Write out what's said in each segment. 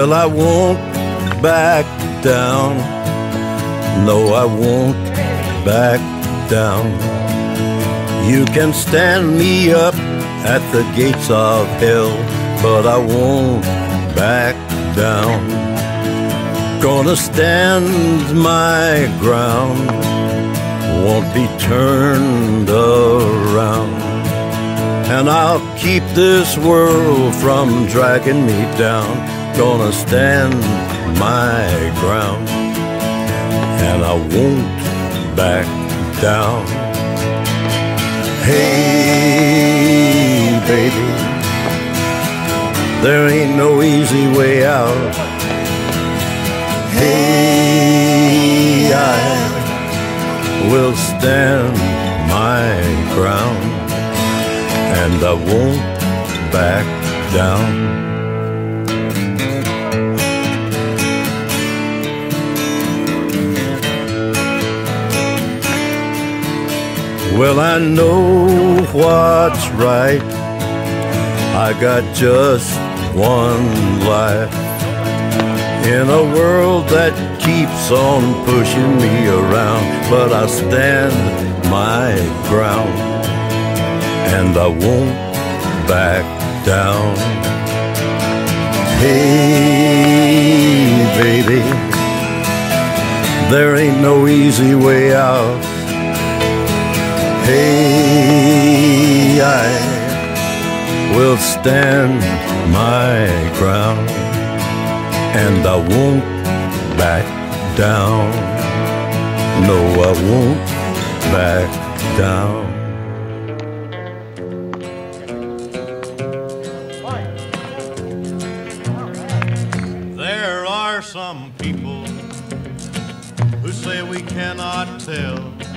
Well, I won't back down. No, I won't back down. You can stand me up at the gates of hell, but I won't back down. Gonna stand my ground, won't be turned around. And I'll keep this world from dragging me down. Gonna stand my ground, and I won't back down. Hey, baby, there ain't no easy way out. Hey, I will stand my ground, and I won't back down. Well, I know what's right. I got just one life in a world that keeps on pushing me around, but I stand my ground, and I won't back down. Hey, baby, there ain't no easy way out. Hey, I will stand my ground, and I won't back down. No, I won't back down. There are some people who say we cannot tell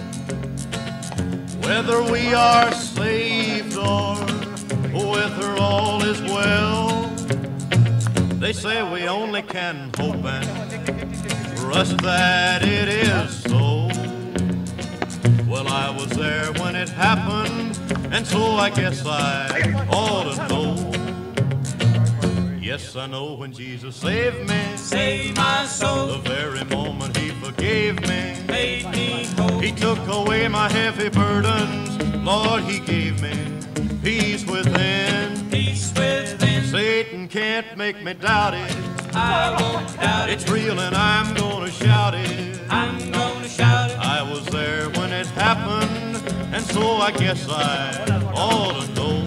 whether we are saved or whether all is well. They say we only can hope and trust that it is so. Well, I was there when it happened, and so I guess I ought to know. Yes, I know when Jesus saved me, Save my soul, the very moment he forgave me, made me whole. he took away my heavy burdens. Lord, he gave me peace within. Peace within, Satan can't make me doubt it. I won't doubt it. It's real and I'm gonna shout it. I'm gonna shout it. I was there when it happened, and so I guess I ought to know.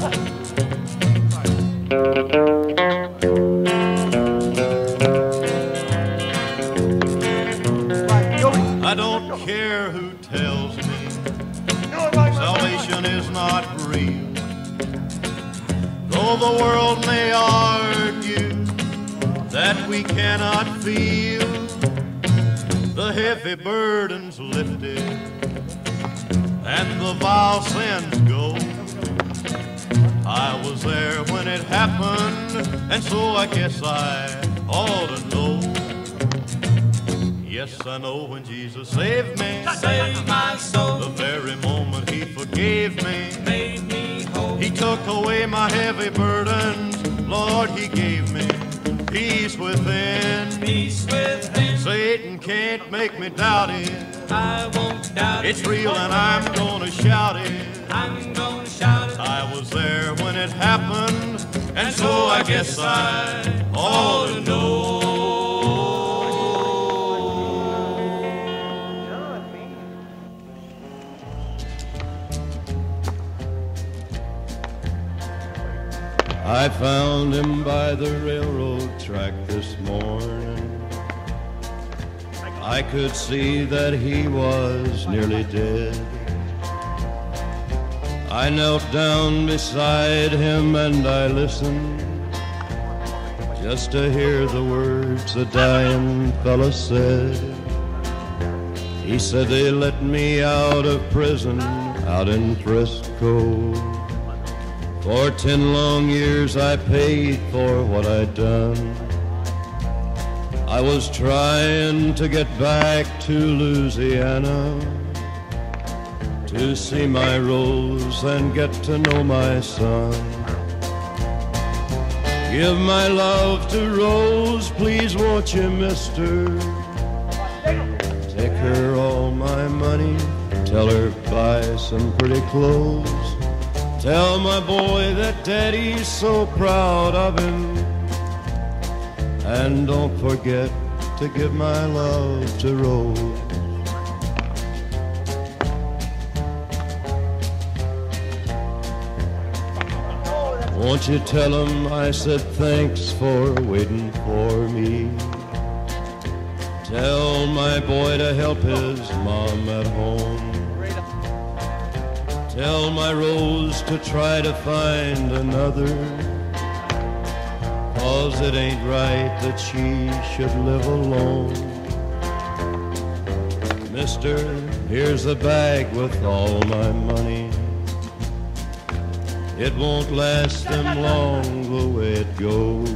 I don't care who tells me salvation is not real. Though the world may argue that we cannot feel the heavy burdens lifted and the vile sins go. I was there when it happened, and so I guess I ought to know. Yes, I know when Jesus saved me, Save my soul, the very moment he forgave me, made me whole. he took away my heavy burdens. Lord, he gave me peace within. Peace within, Satan can't make me doubt it. I won't doubt it. It's real and I'm gonna shout it. I'm gonna shout it. I was there when it happened, and so I guess I ought to know. I found him by the railroad track this morning. I could see that he was nearly dead. I knelt down beside him and I listened just to hear the words the dying fella said. He said they let me out of prison out in Frisco. For 10 long years I paid for what I'd done. I was trying to get back to Louisiana to see my Rose and get to know my son. Give my love to Rose, please won't you, mister? Take her all my money, tell her buy some pretty clothes. Tell my boy that daddy's so proud of him. And don't forget to give my love to Rose. Won't you tell him I said thanks for waiting for me? Tell my boy to help his mom at home. Tell my Rose to try to find another, 'cause it ain't right that she should live alone. Mister, here's a bag with all my money. It won't last them long the way it goes.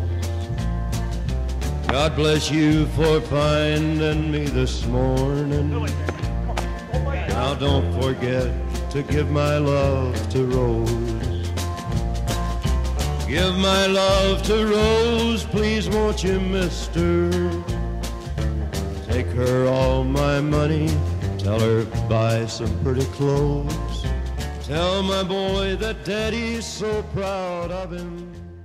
God bless you for finding me this morning. Now don't forget to give my love to Rose. Give my love to Rose, please won't you, mister? Take her all my money, tell her buy some pretty clothes. Tell my boy that daddy's so proud of him.